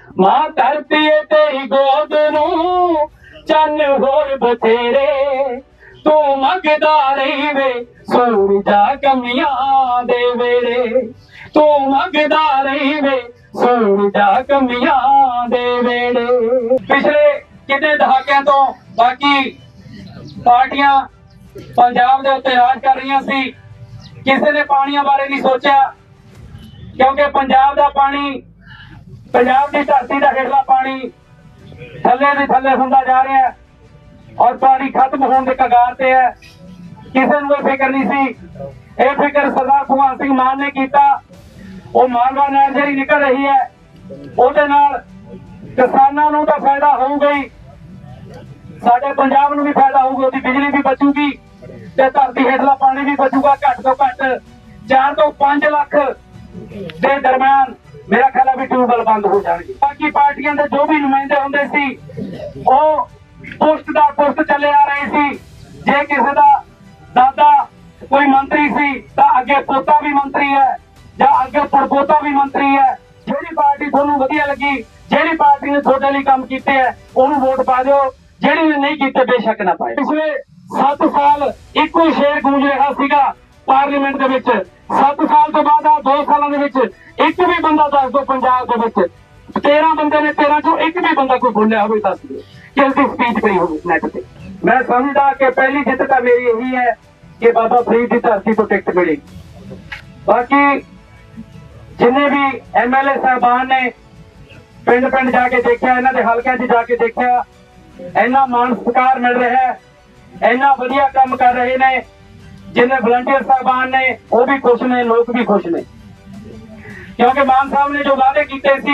मां धरती तेरी गोद नूं चन होर बथेरे तू मंगदा रही वे सूरजा कमियां दे वेड़े तू मंगदा रही वे सूरजा कमियां दे वेड़े। पिछले कितने दहाकियां तो बाकी पार्टियां पंजाब दे उत्ते राज कर रही सी, किसी ने पानियां बारे नहीं सोचा क्योंकि पंजाब दा पानी, पंजाब की धरती का हेठला पानी थले भी थले हुंदा जा रहा है और पानी खत्म होने के कगार ते है। किसी को फिक्र नहीं सी, ये फिक्र सरदार भगवंत सिंह मान ने किया। वो मालवा नहर जी निकल रही है, ਉਹਦੇ ਨਾਲ किसानों ਨੂੰ ਤਾਂ फायदा होगा ही, साडे पंजाब ਨੂੰ भी फायदा होगा, उसकी बिजली भी बचूगी ते धरती हेठला पानी भी बचूगा। घट तो घट 4 तो 5 लाख के दरम्यान मेरा ख्याल है भी ट्यूबवेल बंद हो जाएंगे। बाकी पार्टियां के जो भी नुमाइंदे होंदे सी वो पोस्ट दर पोस्ट चले आ रहे सी। जे किसी का दादा कोई मंत्री सी तो अगे पोता भी मंत्री है या अगे पड़पोता भी मंत्री है। जिहड़ी पार्टी तुहानूं वधिया लगी, जिहड़ी पार्टी ने तुहाडे लई काम कीते है उहनूं वोट पा दिओ, जिहड़ी ने नहीं कीते बेशक ना पाए। पिछले 7 साल इक्को ही शेर गूंज रहा सीगा पार्लीमेंट दे विच। 7 साल तो बाद 2 सालों दे विच एक भी बंदा दस दो पंजाब दे विच 13 बंदे ने 13 चों एक भी बंदा कोई बोलिया होवे दस दिओ कि उसकी स्पीच पई होवे नेट ते। मैं समझदा कि पहली जित तां मेरी यही है कि बाबा फरीद की धरती तो टिकट मिली। बाकी जिन्हें भी MLA साहबान ने पिंड पिंड जाके देखा, इन्हां दे हलकिਆਂ 'ਚ जाके देखा, इन्ना मान सत्कार मिल रहा है, इन्ना वधिया काम कर रहे ने। जिन्हें वलंटियर साहबान ने वो भी खुश ने, लोग भी खुश ने क्योंकि मान साहब ने जो वादे किए सी,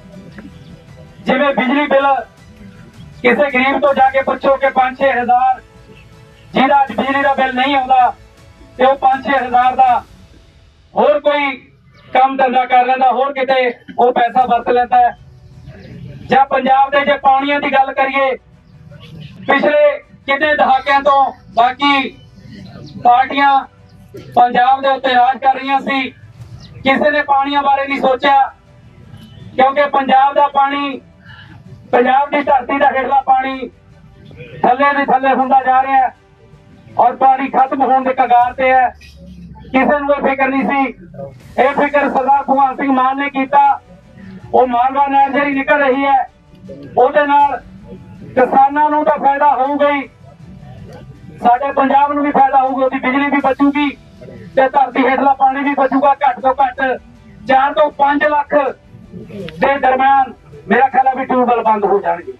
जिवें बिजली बिल किसी गरीब तो जाके पूछो कि 5-6 हज़ार, जिहदा बिजली का बिल नहीं आता तो वह 5-6 हज़ार का होर कोई काम धंधा कर लेंदा, होर किते वो पैसा वरत लेंदा है। ਜਾਂ पंजाब के जे पानियां की गल करिए, पिछले कितने दहाकियां तो बाकी पार्टियां पंजाब के उत्ते राज कर रही सी, किसी ने पानियां बारे नहीं सोचा क्योंकि पंजाब का पानी, पंजाब की धरती का हेठला पानी थले भी थले हुंदा जा रहा है और पानी खत्म होने के कगार ते है। किसी को फिक्र नहीं सी, ये फिक्र सरदार भगवंत सिंह मान ने किया। वो मालवा नहर जी निकल रही है, ਉਹਦੇ ਨਾਲ किसानों ਨੂੰ ਤਾਂ फायदा होगा ही, साडे पंजाब ਨੂੰ भी फायदा होगा, उसकी बिजली भी बचूगी ते धरती हेठला पानी भी बचूगा। घट तो घट 4 तो 5 लाख के दरम्यान मेरा ख्याल है भी ट्यूबवेल बंद हो जाएंगे।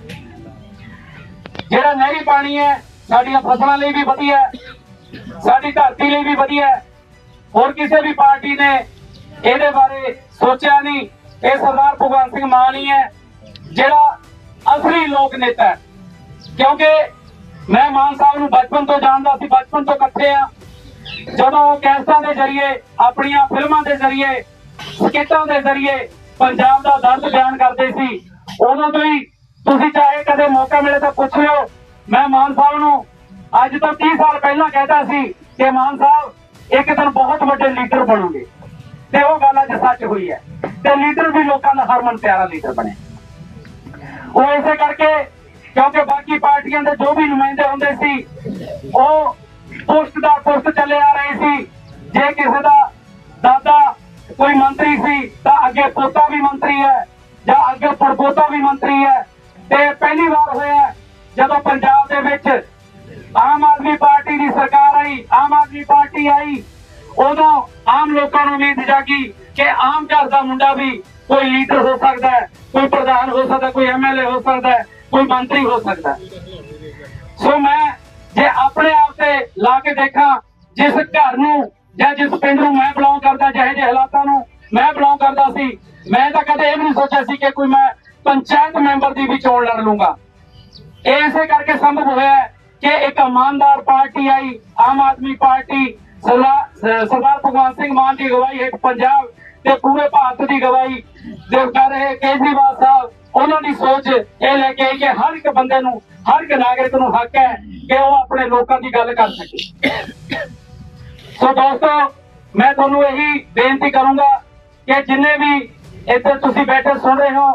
जिहड़ा नहरी पानी है साडियां फसलों लिए भी वधिया है, साडी धरती लिए भी वधिया है। होर किसी भी पार्टी ने ਇਹਦੇ बारे सोचा नहीं। ये सरदार भगवंत सिंह मान ही है जिहड़ा असली लोक नेता है, क्योंकि मैं मान साहब नूं बचपन तो जानदा सी, बचपन तो इकट्ठे आ। जदों वो कैसटां के जरिए, अपनियां फिल्मां के जरिए, स्किटां के जरिए पंजाब का दर्द बयान करते सी, उदों तो ही तुसीं चाहे कदे मौका मिले तो पुछ लिओ। मैं मान साहब नूं अज तो 30 साल पहला कहता सी कि मान साहब एक दिन बहुत बड़े लीडर बनोगे, ते वो गल अज सच हुई है ते लीडर भी लोगों का हरमन प्यारा लीडर बने। वो इसे करके क्योंकि बाकी पार्टियां के जो भी नुमाइंदे होंदे सी वो पोस्ट दर पोस्ट चले आ रहे सी। जे किसी का दादा कोई मंत्री सी तो अगे पोता भी मंत्री है या अगे पड़पोता भी मंत्री है। ते पहली बार होया जदों पंजाब दे विच आम आदमी पार्टी की सरकार आई, आम आदमी पार्टी आई, उदों आम लोगों को उम्मीद जागी कि आम घर का मुंडा भी कोई लीडर हो सकता है, कोई प्रधान हो सकता है, कोई MLA हो सकता है, कोई मंत्री हो सकता है। सो मैं जे अपने आप से ला के देखा, जिस घर नूं या जिस पिंड नूं मैं बिलोंग करता, जिहे जे हालातां नूं मैं बिलोंग करता सी, मैं तो कदे ये भी नहीं सोचा सी कि कोई मैं पंचायत मैंबर की भी चोण लड़ लूंगा। इसे करके संभव होया कि एक ईमानदार पार्टी आई, आम आदमी पार्टी, सरदार भगवंत सिंह मान की अगवाई हेठ पंजाब ते पूरे भारत की गवाही कर रहे केजरीवाल साहब, उन्होंने सोच ये लेके आई कि हर एक बंदे नूं, हर एक नागरिक नूं हक है कि वो अपने लोगों की गल कर सके। सो दोस्तों, मैं तुहानूं यही बेनती करूंगा कि जिन्हें भी इधर तुसीं बैठे सुन रहे हो,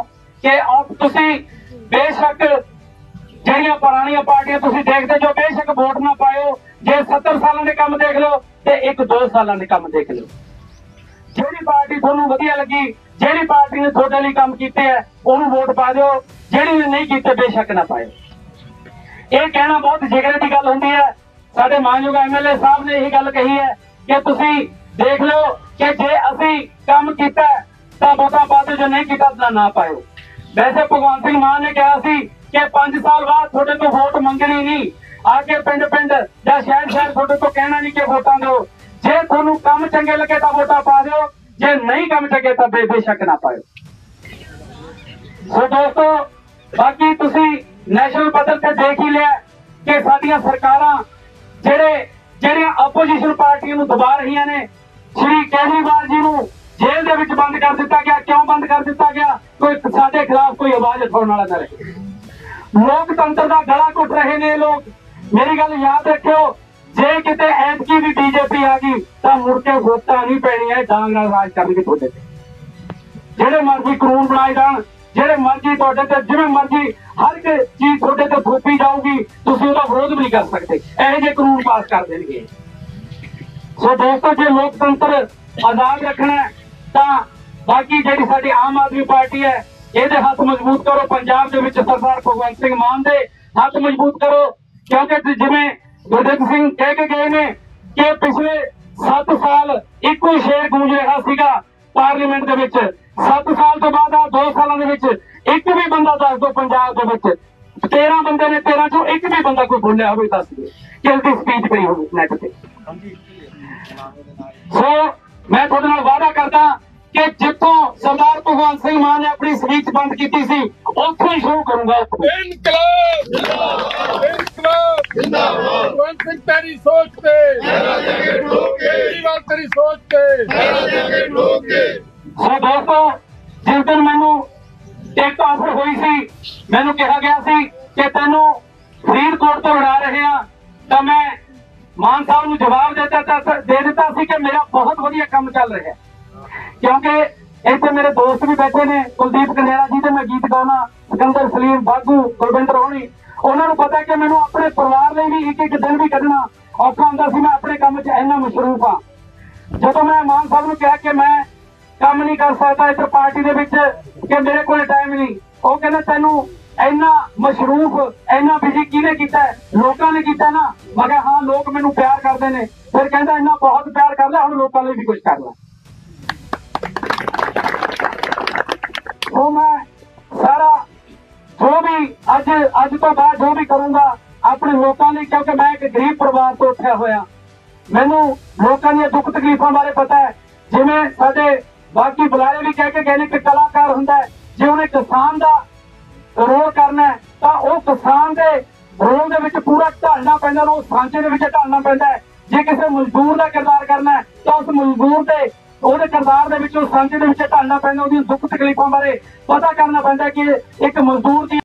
ਕਿ ਤੁਸੀਂ ਬੇਸ਼ੱਕ ਜਿਹੜੀਆਂ ਪੁਰਾਣੀਆਂ ਪਾਰਟੀਆਂ ਤੁਸੀਂ ਦੇਖਦੇ ਜੋ ਬੇਸ਼ੱਕ ਵੋਟ ਨਾ ਪਾਇਓ, ਜੇ 70 ਸਾਲਾਂ ਦੇ ਕੰਮ ਦੇਖ ਲਓ ਤੇ 1-2 ਸਾਲਾਂ ਦੇ ਕੰਮ ਦੇਖ ਲਓ। ਜਿਹੜੀ ਪਾਰਟੀ ਤੁਹਾਨੂੰ ਵਧੀਆ ਲੱਗੀ, ਜਿਹੜੀ ਪਾਰਟੀ ਨੇ ਤੁਹਾਡੇ ਲਈ ਕੰਮ ਕੀਤੇ ਹੈ ਉਹਨੂੰ ਵੋਟ ਪਾ ਦਿਓ, ਜਿਹੜੀ ਨੇ ਨਹੀਂ ਕੀਤੇ ਬੇਸ਼ੱਕ ਨਾ ਪਾਇਓ। ਇਹ ਕਹਿਣਾ ਬਹੁਤ ਜਿਗਰੇ ਦੀ ਗੱਲ ਹੁੰਦੀ ਹੈ। ਸਾਡੇ ਮਾਨਯੋਗ MLA ਸਾਹਿਬ ਨੇ ਇਹੀ ਗੱਲ ਕਹੀ ਹੈ ਕਿ ਤੁਸੀਂ ਦੇਖ ਲਓ ਕਿ ਜੇ ਅਸੀਂ ਕੰਮ ਕੀਤਾ ਤਾਂ ਵੋਟਾਂ ਪਾ ਦਿਓ, ਜੋ ਨਹੀਂ ਕੀਤਾ ਤਾਂ ਨਾ ਪਾਇਓ। ਵੈਸੇ ਭਗਵੰਤ ਸਿੰਘ ਮਾਨ ਨੇ ਕਿਹਾ ਸੀ ਕਿ 5 ਸਾਲ ਬਾਅਦ ਤੁਹਾਡੇ ਤੋਂ ਵੋਟ ਮੰਗਣੀ ਨਹੀਂ, ਆ ਕੇ ਪਿੰਡ ਜਾਂ ਸ਼ਹਿਰ ਤੁਹਾਡੇ ਤੋਂ ਕਹਿਣਾ ਨਹੀਂ ਕਿ ਵੋਟਾਂ ਦਿਓ। ਜੇ ਤੁਹਾਨੂੰ ਕੰਮ ਚੰਗੇ ਲੱਗੇ ਤਾਂ ਵੋਟਾਂ ਪਾ ਦਿਓ, ਜੇ ਨਹੀਂ ਕੰਮ ਚੰਗੇ ਤਾਂ ਬੇਸ਼ੱਕ ਨਾ ਪਾਇਓ। ਸੋ ਦੋਸਤੋ, ਬਾਕੀ ਤੁਸੀਂ ਨੈਸ਼ਨਲ ਪੱਧਰ ਤੇ ਦੇਖ ਹੀ ਲਿਆ ਕਿ ਸਾਡੀਆਂ ਸਰਕਾਰਾਂ ਜਿਹੜੀਆਂ ਆਪੋਜੀਸ਼ਨ ਪਾਰਟੀਆਂ ਨੂੰ ਦਬਾ ਰਹੀਆਂ ਨੇ। ਸ਼੍ਰੀ ਕੇਜਰੀਵਾਲ ਜੀ ਨੂੰ ਜੇਲ੍ਹ ਦੇ ਵਿੱਚ ਬੰਦ ਕਰ ਦਿੱਤਾ ਗਿਆ। ਕਿਉਂ ਬੰਦ ਕਰ ਦਿੱਤਾ ਗਿਆ? ਕੋਈ ਸਾਡੇ ਖਿਲਾਫ ਕੋਈ ਆਵਾਜ਼ ਉਠਾਉਣ ਵਾਲਾ ਨਾ ਰਹੇ। ਲੋਕਤੰਤਰ ਦਾ ਗਲਾ ਘੁੱਟ ਰਹੇ ਨੇ ਲੋਕ। ਮੇਰੀ ਗੱਲ ਯਾਦ ਰੱਖਿਓ, ਜੇ ਕਿਤੇ ਐਤਕੀ ਵੀ BJP ਆ ਗਈ ਤਾਂ ਮੁੜ ਕੇ ਵੋਟਾਂ ਨਹੀਂ ਪੈਣੀਆਂ, ਡਾਂਗ ਨਾਲ ਰਾਜ ਕਰਨਗੇ ਤੁਹਾਡੇ ਤੇ। ਜਿਹੜੇ ਮਰਜ਼ੀ ਕਾਨੂੰਨ ਬਣਾਏ ਜਾਣ, ਜਿਹੜੇ ਮਰਜ਼ੀ ਤੁਹਾਡੇ ਤੇ ਜਿਵੇਂ ਮਰਜ਼ੀ ਹਰ ਇੱਕ ਚੀਜ਼ ਤੁਹਾਡੇ ਤੇ ਥੋਪੀ ਜਾਊਗੀ, ਤੁਸੀਂ ਉਹਦਾ ਵਿਰੋਧ ਵੀ ਨਹੀਂ ਕਰ ਸਕਦੇ। ਇਹੋ ਜਿਹੇ ਕਾਨੂੰਨ ਪਾਸ ਕਰ ਦੇਣਗੇ। ਸੋ ਦੋਸਤੋ, ਜੇ ਲੋਕਤੰਤਰ ਆਜ਼ਾਦ ਰੱਖਣਾ ਤਾਂ ਬਾਕੀ ਜਿਹੜੀ ਸਾਡੀ ਆਮ ਆਦਮੀ ਪਾਰਟੀ ਹੈ ਇਹਦੇ ਹੱਥ ਮਜ਼ਬੂਤ ਕਰੋ। ਪੰਜਾਬ ਦੇ ਵਿੱਚ ਸਰਦਾਰ ਭਗਵੰਤ ਸਿੰਘ ਮਾਨ ਦੇ ਹੱਥ ਮਜ਼ਬੂਤ ਕਰੋ, ਕਿਉਂਕਿ ਜਿਵੇਂ ਗੁਰਦੇਵ ਸਿੰਘ ਕਹਿ ਕੇ ਗਏ ਨੇ ਕਿ ਪਿਛਲੇ 7 ਸਾਲ ਇੱਕੋ ਹੀ ਸ਼ੇਰ ਗੂੰਜ ਰਿਹਾ ਸੀਗਾ ਪਾਰਲੀਮੈਂਟ ਦੇ ਵਿੱਚ। 7 ਸਾਲ ਤੋਂ ਬਾਅਦ ਆ 2 ਸਾਲਾਂ ਦੇ ਵਿੱਚ ਇੱਕ ਵੀ ਬੰਦਾ ਦੱਸ ਦਿਓ ਪੰਜਾਬ ਦੇ ਵਿੱਚ 13 ਬੰਦੇ ਨੇ, 13 ਚੋਂ ਇੱਕ ਵੀ ਬੰਦਾ ਕੋਈ ਬੋਲਿਆ ਹੋਵੇ ਦੱਸ ਦਿਓ ਕਿ ਉਹਦੀ ਸਪੀਚ ਪਈ ਹੋਵੇ ਨੈਟ ਤੇ। ਸੋ ਮੈਂ ਤੁਹਾਡੇ ਨਾਲ ਵਾਅਦਾ ਕਰਦਾ ਕਿ ਜਿੱਥੋਂ ਸਰਦਾਰ ਭਗਵੰਤ ਸਿੰਘ ਮਾਨ ਨੇ ਆਪਣੀ ਸਪੀਚ ਬੰਦ ਕੀਤੀ ਸੀ ਉੱਥੋਂ ਹੀ ਸ਼ੁਰੂ ਕਰੂੰਗਾ। ਇਨਕਲਾਬ ਜਿੰਦਾਬਾਦ, ਇਨਕਲਾਬ ਜਿੰਦਾਬਾਦ। ਭਗਵੰਤ ਸਿੰਘ ਤੇਰੀ ਸੋਚ ਤੇ ਕੇਜਰੀਵਾਲ ਤੇਰੀ ਸੋਚ ਤੇ। ਸੋ ਦੋਸਤੋ, ਜਿਸ ਦਿਨ ਮੈਨੂੰ ਇੱਕ ਆਫਰ ਹੋਈ ਸੀ, ਮੈਨੂੰ ਕਿਹਾ ਗਿਆ ਸੀ ਕਿ ਤੈਨੂੰ ਫਰੀਦਕੋਟ ਤੋਂ ਉਡਾ ਰਹੇ ਆ, ਤਾਂ ਮੈਂ ਮਾਨ ਸਾਹਿਬ ਨੂੰ ਜਵਾਬ ਦੇ ਦਿੱਤਾ ਸੀ ਕਿ ਮੇਰਾ ਬਹੁਤ ਵਧੀਆ ਕੰਮ ਚੱਲ ਰਿਹਾ। ਕਿਉਂਕਿ ਇੱਥੇ ਮੇਰੇ ਦੋਸਤ ਵੀ ਬੈਠੇ ਨੇ, ਕੁਲਦੀਪ ਕਨੇਰਾ ਜੀ ਦੇ ਮੈਂ ਗੀਤ ਗਾਉਣਾ, ਸਿਕੰਦਰ ਸਲੀਮ, ਬਾਗੂ, ਗੁਰਵਿੰਦਰ ਹੋਣੀ। ਉਹਨਾਂ ਨੂੰ ਪਤਾ ਕਿ ਮੈਨੂੰ ਆਪਣੇ ਪਰਿਵਾਰ ਲਈ ਵੀ ਇੱਕ ਦਿਨ ਵੀ ਕੱਢਣਾ ਔਖਾ ਹੁੰਦਾ ਸੀ। ਮੈਂ ਆਪਣੇ ਕੰਮ 'ਚ ਇੰਨਾ ਮਸ਼ਰੂਫ ਹਾਂ। ਜਦੋਂ ਮੈਂ ਮਾਨ ਸਾਹਿਬ ਨੂੰ ਕਿਹਾ ਕਿ ਮੈਂ ਕੰਮ ਨਹੀਂ ਕਰ ਸਕਦਾ ਇੱਧਰ ਪਾਰਟੀ ਦੇ ਵਿੱਚ, ਕਿ ਮੇਰੇ ਕੋਲ ਟਾਈਮ ਨਹੀਂ, ਉਹ ਕਹਿੰਦੇ ਤੈਨੂੰ ਇੰਨਾ ਮਸ਼ਰੂਫ, ਇੰਨਾ ਬਿਜੀ ਕਿਹਨੇ ਕੀਤਾ? ਲੋਕਾਂ ਨੇ ਕੀਤਾ ਨਾ। ਮੈਂ ਕਿਹਾ ਹਾਂ, ਲੋਕ ਮੈਨੂੰ ਪਿਆਰ ਕਰਦੇ ਨੇ। ਫਿਰ ਕਹਿੰਦਾ ਇੰਨਾ ਬਹੁਤ ਪਿਆਰ ਕਰ ਲੈ, ਹੁਣ ਲੋਕਾਂ ਲਈ ਵੀ ਕੁਝ ਕਰ ਲੈ। ਉਹ ਮੈਂ ਸਾਰਾ ਜੋ ਵੀ ਅੱਜ ਤੋਂ ਬਾਅਦ ਜੋ ਵੀ ਕਰੂੰਗਾ ਆਪਣੇ ਲੋਕਾਂ ਲਈ, ਕਿਉਂਕਿ ਮੈਂ ਇੱਕ ਗਰੀਬ ਪਰਿਵਾਰ ਤੋਂ ਉੱਠਿਆ ਹੋਇਆ। ਮੈਨੂੰ ਲੋਕਾਂ ਦੀਆਂ ਦੁੱਖ ਤਕਲੀਫਾਂ ਬਾਰੇ ਪਤਾ ਹੈ। ਜਿਵੇਂ ਸਾਡੇ ਬਾਕੀ ਬੁਲਾਰੇ ਵੀ ਕਹਿ ਕੇ ਗਏ ਨੇ ਕਿ ਕਲਾਕਾਰ ਹੁੰਦਾ ਹੈ, ਜੇ ਉਹਨੇ ਕਿਸਾਨ ਦਾ ਰੋਲ ਕਰਨਾ ਤਾਂ ਉਹ ਕਿਸਾਨ ਦੇ ਰੋਲ ਦੇ ਵਿੱਚ ਪੂਰਾ ਢਾਲਣਾ ਪੈਂਦਾ, ਉਹ ਸਾਂਝੇ ਦੇ ਵਿੱਚ ਢਾਲਣਾ ਪੈਂਦਾ ਹੈ। ਜੇ ਕਿਸੇ ਮਜ਼ਦੂਰ ਦਾ ਕਿਰਦਾਰ ਕਰਨਾ ਤਾਂ ਉਸ ਮਜ਼ਦੂਰ ਦੇ ਉਹਦੇ ਕਿਰਦਾਰ ਦੇ ਵਿੱਚ, ਉਹ ਸਾਂਝੇ ਦੇ ਵਿੱਚ ਢਾਲਣਾ ਪੈਂਦਾ। ਉਹਦੀਆਂ ਦੁੱਖ ਤਕਲੀਫਾਂ ਬਾਰੇ ਪਤਾ ਕਰਨਾ ਪੈਂਦਾ ਕਿ ਇੱਕ ਮਜ਼ਦੂਰ ਦੀ